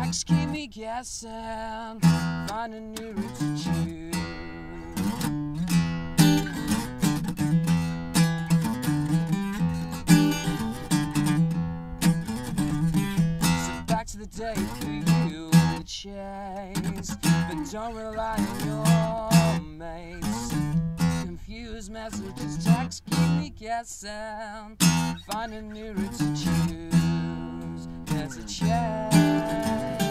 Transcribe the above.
Text keep me guessing, find a new route to choose. So back to the day for you in the chase, but don't rely on your mates. Confused messages, text keep me guessing, find a new route to choose. There's a chase.